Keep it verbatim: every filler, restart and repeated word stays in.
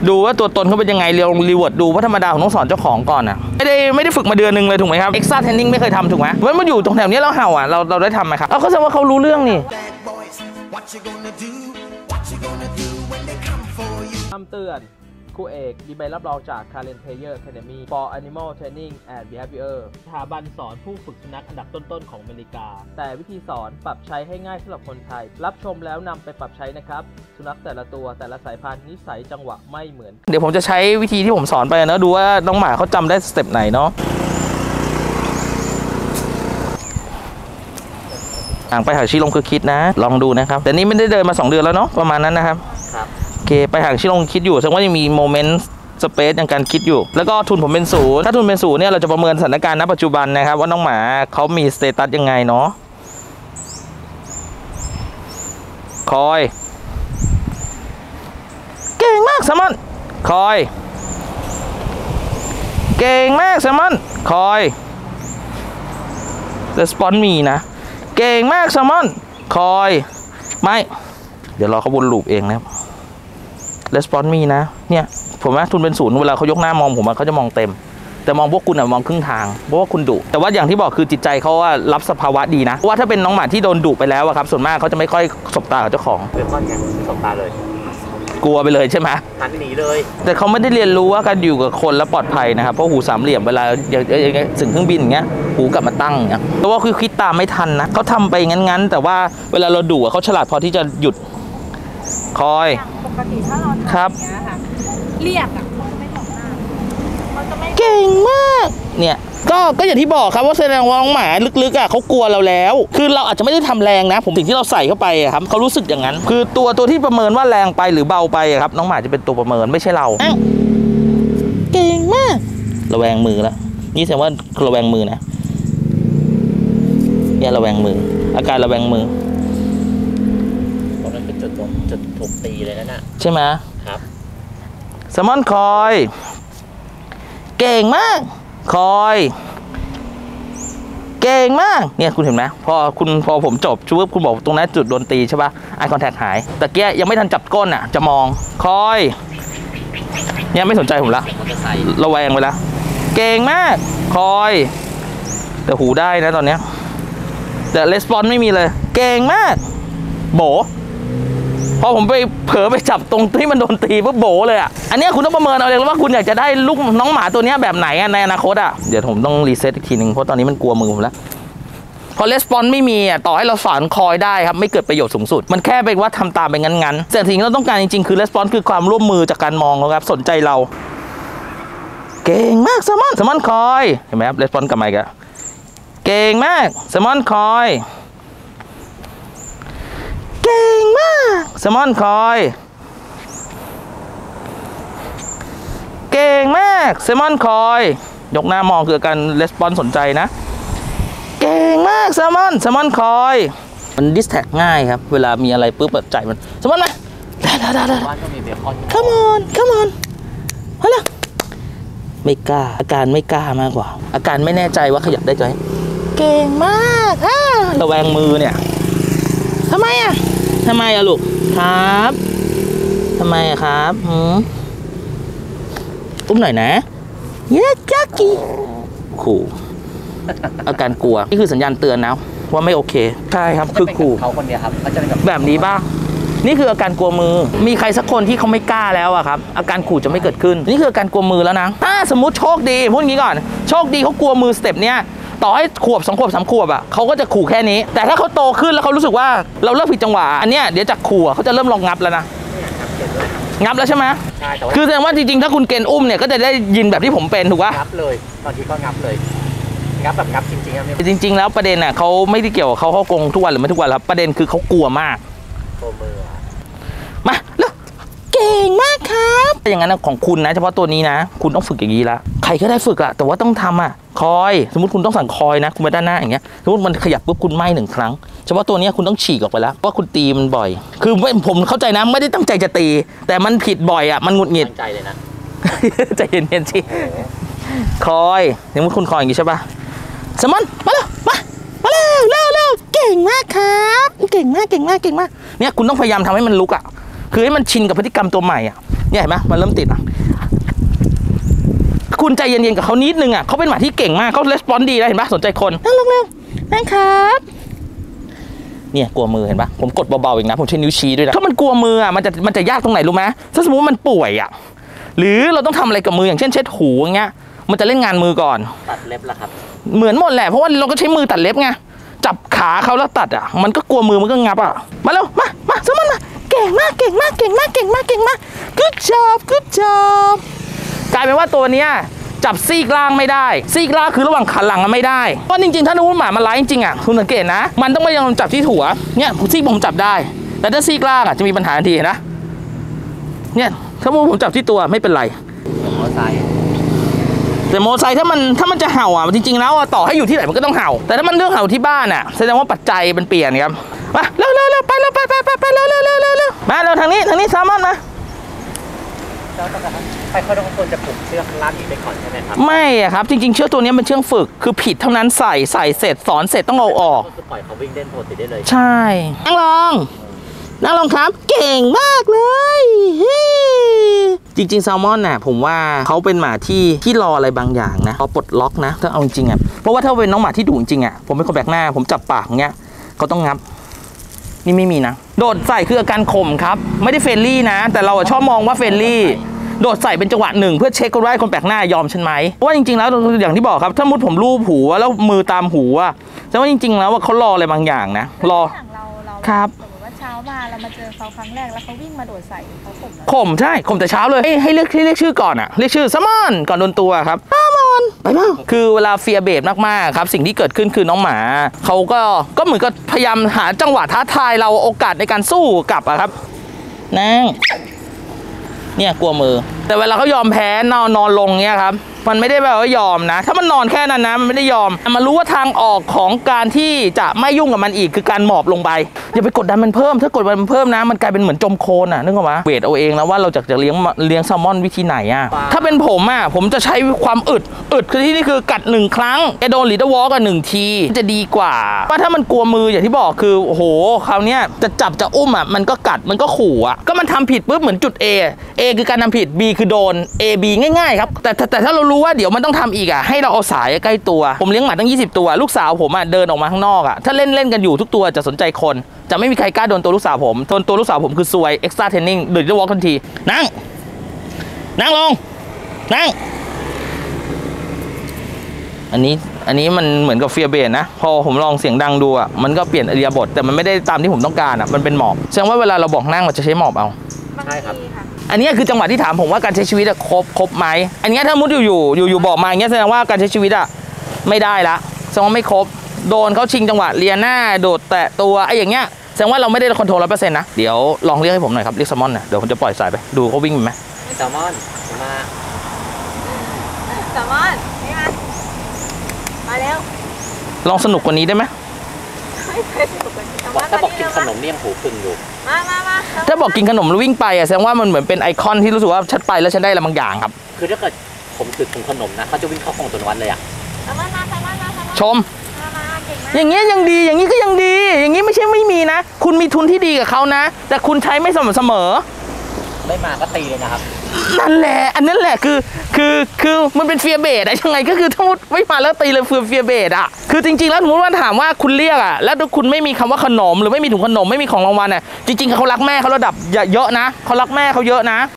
ดูว่าตัวตนเขาเป็นยังไงเรียวรีเวิร์ดดูเพราะธรรมดาผมต้องสอนเจ้าของก่อนอ่ะไม่ได้ไม่ได้ฝึกมาเดือนนึงเลยถูกไหมครับเอ็กซ์ตร้าเทรนนิ่งไม่เคยทำถูกไหมเว้นมาอยู่ตรงแถวนี้เราเห่าอ่ะเราเราได้ทำไหมครับเอาเขาแสดงว่าเขารู้เรื่องนี่คำเตือนครูเอกมีใบรับรองจาก Karen Player Academy for Animal Training and Behavior สถาบันสอนผู้ฝึกสุนัขอันดับต้นๆของอเมริกาแต่วิธีสอนปรับใช้ให้ง่ายสำหรับคนไทยรับชมแล้วนำไปปรับใช้นะครับสุนัขแต่ละตัวแต่ละสายพันธุ์นิสัยจังหวะไม่เหมือนเดี๋ยวผมจะใช้วิธีที่ผมสอนไปนะดูว่าน้องหมาเขาจำได้สเต็ปไหนเนาะห่างไปหาชิลงคือคิดนะลองดูนะครับแต่นี่ไม่ได้เดินมาสองเดือนแล้วเนาะประมาณนั้นนะครับโอเคไปห่างชิลงคิดอยู่แสดงว่ายังมีโมเมนต์สเปซในการคิดอยู่แล้วก็ทุนผมเป็นศูนย์ถ้าทุนเป็นศูนย์เนี่ยเราจะประเมินสถานการณ์ณปัจจุบันนะครับว่าน้องหมาเขามีสเตตัสยังไงเนาะคอยเก่งมากแซมมอนคอยเก่งมากแซมมอนคอยรีสปอนส์มีนะเก่งมากแซมมอนคอยไม่เดี๋ยวรอเขาวนลูปเองนะครับรีสปอนส์มีนะเนี่ยผมว่าทุนเป็นศูนย์เวลาเขายกหน้ามองผมเขาจะมองเต็มแต่มองพวกคุณอะมองครึ่งทางเพราะว่าคุณดุแต่ว่าอย่างที่บอกคือจิตใจเขาว่ารับสภาวะดีนะเพราะว่าถ้าเป็นน้องหมาที่โดนดุไปแล้วอะครับส่วนมากเขาจะไม่ค่อยสบตากับเจ้าของเป็นก้อนแข็งสบตาเลยกลัวไปเลยใช่ไหมหันหนีเลยแต่เขาไม่ได้เรียนรู้ว่าการอยู่กับคนแล้วปลอดภัยนะครับเพราะหูสามเหลี่ยมเวลาอย่างถึงเครื่องบินอย่างเงี้ยหูกลับมาตั้งอย่างเงี้ยเพราะว่าคือคิดตามไม่ทันนะเขาทำไปงั้นๆแต่ว่าเวลาเราดุเขาฉลาดพอที่จะหยุดคอยปกติถ้าเราครับเรียกอ่ะเขาจะไม่ตอบหน้าเขาจะไม่เก่งมากเนี่ยก็ก็อย่างที่บอกครับว่าแสดงว่าน้องหมาลึกๆอ่ะเขากลัวเราแล้วคือเราอาจจะไม่ได้ทำแรงนะผมสิ่งที่เราใส่เข้าไปครับเขารู้สึกอย่างนั้นคือตัวตัวที่ประเมินว่าแรงไปหรือเบาไปครับน้องหมาจะเป็นตัวประเมินไม่ใช่เราเก่งมากระแวงมือแล้วนี่แสดงว่าระแวงมือนะเนี่ยระแวงมืออาการระแวงมือตรงนั้นเป็นจุดจุดถูกตีเลยนะน่ะใช่ไหมครับแซมมอนคอยเก่งมากคอยเก่งมากเนี่ยคุณเห็นไหมพอคุณพอผมจบช่วยคุณบอกตรงนั้นจุดโดนตีใช่ป่ะไอคอนแทคหายแต่แกยังไม่ทันจับก้นอ่ะจะมองคอยเนี่ยไม่สนใจผมละระแวงไปแล้วเก่งมากคอยแต่หูได้นะตอนเนี้ยแต่レスปอนไม่มีเลยเก่งมากโบพอผมไปเผลอไปจับตรงที่มันโดนตีปุ๊บโบเลยอ่ะอันนี้คุณต้องประเมินเอาเลยว่าคุณอยากจะได้ลูกน้องหมาตัวนี้แบบไหนในอนาคตอ่ะเดี๋ยวผมต้องรีเซ็ตอีกทีหนึ่งเพราะตอนนี้มันกลัวมือผมแล้วพอレスปอนไม่มีอ่ะต่อให้เราสอนคอยได้ครับไม่เกิดประโยชน์สูงสุดมันแค่เป็นว่าทำตามไปงั้นๆแต่สิ่งที่เราต้องการจริงๆคือレスปอนคือความร่วมมือจากการมองครับสนใจเราเก่งมากแซมมอนแซมมอนคอยเห็นไหมครับレスปอนกลับมาอีกเก่งมากแซมมอนคอยเก่งมากแซมมอนคอยเก่งมากแซมมอนคอยยกหน้ามองคือการレスปอนสนใจนะเก่งมากแซมมอนแซมมอนคอยมันดิสแท็กง่ายครับเวลามีอะไรปุ๊บแบบใจมันแซมมอนมาได้ได้ได้ได้บ้านก็มีเบคอน come on come on มาเลยไม่กล้าอาการไม่กล้ามากกว่าอาการไม่แน่ใจว่าขยับได้ไหมเก่งมากอ่าระแวงมือเนี่ยทำไมอ่ะทำไมอะลูกครับทำไมอะครับหืมอุ้มหน่อยนะเย้จักกี้ขู่อาการกลัวนี่คือสัญญาณเตือนนะว่าไม่โอเคใช่ครับคือขู่เขาคนเดียวครับเขาจะเป็นแบบนี้บ้างนี่คืออาการกลัวมือมีใครสักคนที่เขาไม่กล้าแล้วอะครับอาการขู่จะไม่เกิดขึ้นนี่คืออาการกลัวมือแล้วนะถ้าสมมุติโชคดีพูดงี้ก่อนโชคดีเขากลัวมือสเต็ปเนี้ยต่อให้ขวบสองขวบสามขวบอ่ะเขาก็จะขู่แค่นี้แต่ถ้าเขาโตขึ้นแล้วเขารู้สึกว่าเราเริ่มผิดจังหวะอันเนี้ยเดี๋ยวจากขู่เขาจะเริ่มลองงับแล้วนะงับแล้วใช่ไหมใช่คือแสดงว่าจริงๆถ้าคุณเกณฑ์อุ้มเนี่ยก็จะได้ยินแบบที่ผมเป็นถูกป่ะงับเลยตอนที่ก็งับเลยงับแบบงับจริงๆครับจริงๆแล้วประเด็นน่ะเขาไม่ได้เกี่ยวกับเขาเข้ากรงทุกวันหรือไม่ทุกวันครับประเด็นคือเขากลัวมากกลัวมือมาแล้วเก่งมากครับอย่างนั้นของคุณนะเฉพาะตัวนี้นะคุณต้องฝึกอย่างนี้ละใครก็ได้ฝึกอะแต่ว่าต้องทำอะคอยสมมติคุณต้องสั่งคอยนะคุณไปด้านหน้าอย่างเงี้ยสมมติมันขยับปุ๊บคุณไหม้หนึ่งครั้งเฉพาะตัวนี้คุณต้องฉีกออกไปแล้วว่าคุณตีมันบ่อยคือผมเข้าใจนะไม่ได้ตั้งใจจะตีแต่มันผิดบ่อยอะมันหงุดหงิดตั้งใจเลยนะใจเย็นๆสิคอยสมมติคุณคอยอย่างงี้ใช่ปะสมอนมาแล้วมามาเร็วเร็วเร็วเก่งมากครับเก่งมากเก่งมากเก่งมากเนี่ยคุณต้องพยายามทำให้มันลุกอะคือให้มันชินกับพฤติกรรมตัวใหม่อ่ะเนี่ยเห็นไหมมันเริ่มติดอ่ะคุณใจเย็นๆกับเขานิดนึงอ่ะเขาเป็นหมาที่เก่งมากเขาレスปอนส์ดีนะเห็นปะสนใจคนนั่งลงเร็วนั่งครับเนี่ยกลัวมือเห็นปะผมกดเบาๆเองนะผมใช้นิ้วชี้ด้วยนะถ้ามันกลัวมืออ่ะมันจะมันจะยากตรงไหนรู้ไหมถ้าสมมติมันป่วยอ่ะหรือเราต้องทำอะไรกับมืออย่างเช่นเช็ดหูอย่างเงี้ยมันจะเล่นงานมือก่อนตัดเล็บละครับเหมือนหมดแหละเพราะว่าเราก็ใช้มือตัดเล็บไงจับขาเขาแล้วตัดอ่ะมันก็กลัวมือมันก็งับอ่ะมาเร็วมามาสมันมาเก่งมากเก่งมากเก่งมากเก่งมากเก่งมาก good job good job กลายเป็นว่าตัวเนี้ยจับซีกล่างไม่ได้ซีกล่างคือระหว่างขาหลังไม่ได้เพราะจริงๆถ้านูหมามันร้ายจริงๆอ่ะคุณสังเกตนะมันต้องไม่ยังจับที่หัวเนี่ยซีกผมจับได้แต่ถ้าซีกล่างอ่ะจะมีปัญหาทันทีนะเนี่ยถ้าผมจับที่ตัวไม่เป็นไรมอไซค์แต่มอไซค์ถ้ามันถ้ามันจะเห่าอ่ะจริงๆแล้วต่อให้อยู่ที่ไหนมันก็ต้องเห่าแต่ถ้ามันเรื่องเห่าที่บ้านอ่ะแสดงว่าปัจจัยมันเปลี่ยนครับมาเร็วเร็วเร็วไปเร็วไปไปไปไปเร็วเร็วเร็วเร็วเร็วมาเร็วทางนี้ทางนี้แซลมอนมาไปเขาต้องควรจะผูกเชือกรัดอีกไปก่อนใช่ไหมครับไม่อะครับจริงๆเชือกตัวนี้เป็นเชือกฝึกคือผิดเท่านั้นใส่ใส่เสร็จสอนเสร็จต้องเอาออกก็คือปล่อยเขาวิ่งเล่นปกติได้เลยใช่นั่งลงนั่งลงครับเก่งมากเลยจริงๆแซลมอนน่ะผมว่าเขาเป็นหมาที่ที่รออะไรบางอย่างนะพอปลดล็อกนะถ้าเอาจริงๆอ่ะเพราะว่าถ้าเป็นน้องหมาที่ดุจริงๆอ่ะผมเป็นคนแบกหน้าผมจับปากเงี้ยเขาต้องงับนี่ไม่มีนะโดดใส่คืออาการข่มครับไม่ได้เฟรนลี่นะแต่เราชอบมองว่าเฟรนลี่โดดใส่เป็นจังหวะหนึ่งเพื่อเช็คคนว่าคนแปลกหน้ายอมฉันไหมเพราะว่าจริงๆแล้วอย่างที่บอกครับถ้ามุดผมลูบหูแล้วมือตามหูอะแต่ว่าจริงๆแล้วว่าเขารออะไรบางอย่างนะรอครับสมมติว่าเช้ามาเรามาเจอเขาครั้งแรกแล้วเขาวิ่งมาโดดใส่เขาข่มข่มใช่ข่มแต่เช้าเลยให้เรียกให้เรียกชื่อก่อนอะเรียกชื่อซัมมอนก่อนโดนตัวครับซัมมอนไปบ้างคือเวลาเฟียเบดมากๆครับสิ่งที่เกิดขึ้นคือน้องหมาเขาก็ก็เหมือนกับพยายามหาจังหวะท้าทายเราโอกาสในการสู้กลับอะครับนั่งเนี่ยกลัวมือแต่เวลาเขายอมแพ้นอนนอนลงเนี่ยครับมันไม่ได้แบบว่ายอมนะถ้ามันนอนแค่นั้นนะมันไม่ได้ยอมมันรู้ว่าทางออกของการที่จะไม่ยุ่งกับมันอีกคือการหมอบลงไปอย่าไปกดดันมันเพิ่มถ้ากดดันมันเพิ่มนะมันกลายเป็นเหมือนจมโคลนอ่ะนึกออกไหมเวทเอาเองแล้วว่าเราจะจะเลี้ยงเลี้ยงแซลมอนวิธีไหนอ่ะถ้าเป็นผมอ่ะผมจะใช้ความอึดอึดคือที่นี่คือกัดหนึ่งครั้งแกโดนลีดเดอร์วอล์กอ่ะหนึ่งทีจะดีกว่าว่าถ้ามันกลัวมืออย่างที่บอกคือโอ้โหคราวนี้จะจับจะอุ้มอ่ะมันก็กัดมันก็ขู่อ่ะก็มันทำผิดปุ๊บเหมือนจุด A A คือการทำผิด B คือโดน A B ง่ายๆครับแต่แต่ถ้าเรารู้ว่าเดี๋ยวมันต้องทำอีกอ่ะให้เราเอาสายใกล้ตัวผมเลี้ยงหมาตั้งยี่สิบตัวลูกสาวผมอ่ะเดินออกมาข้างนอกอ่ะถ้าเล่นเล่นกันอยู่ทุกตัวจะสนใจคนจะไม่มีใครกล้าโดนตัวลูกสาวผมโดนตัวลูกสาวผมคือซวยเอ็กซ์ตร้าเทรนนิ่งเดินจะวอล์กทันทีนั่งนั่งลงนั่งอันนี้อันนี้มันเหมือนกับเฟียเบนนะพอผมลองเสียงดังดูอ่ะมันก็เปลี่ยนอิริยาบถแต่มันไม่ได้ตามที่ผมต้องการอ่ะมันเป็นหมอบแสดงว่าเวลาเราบอกนั่งเราจะใช้หมอบเอาใช่ครับอันนี้คือจังหวะที่ถามผมว่าการใช้ชีวิตครบครบไหมอันนี้ถ้ามุดอยู่อยู่อยู่อยู่บอกมาอย่างเงี้ยแสดงว่าการใช้ชีวิตอ่ะไม่ได้ละแสดงว่าไม่ครบโดนเขาชิงจังหวะเลียหน้าโดดแตะตัวไอ้อย่างเงี้ยแสดงว่าเราไม่ได้คอนโทรลร้อยเปอร์เซ็นต์นะเดี๋ยวลองเรียกให้ผมหน่อยครับเรียกแซลมอนนะเดี๋ยวผมจะปล่อยสายไปดูเขาวิ่งไหมแซลมอนมาแซลมอนนี่มามาแล้วลองสนุกกว่านี้ได้ไหมถ้าบอกกินขนมเนี่ยหูพึ่งอยู่มามามาถ้าบอกกินขนมแล้ววิ่งไปอ่ะแสดงว่ามันเหมือนเป็นไอคอนที่รู้สึกว่าฉันไปแล้วฉันได้อะไรบางอย่างครับคือถ้าเกิดผมถือถุงขนมนะเขาจะวิ่งเข้าห้องตัววัดเลยอ่ะชมอย่างเงี้ยยังดีอย่างนี้ก็ยังดีอย่างนี้ไม่ใช่ไม่มีนะคุณมีทุนที่ดีกับเขานะแต่คุณใช้ไม่สม่ำเสมอไม่มาก็ตีเลยนะครับนั่นแหละอันนั้นแหละคือคือคือมันเป็นเฟียเบดอะยังไงก็คือทั้งหมดไม่มาแล้วตีเลยเฟียเฟียเบดอะคือจริงๆแล้วสมมติว่าถามว่าคุณเรียกอะแล้วคุณไม่มีคำว่าขนมหรือไม่มีถุงขนมไม่มีของรางวัลอะจริงๆเขารักแม่เขาระดับเยอะนะเขารักแม่เขาเยอะนะ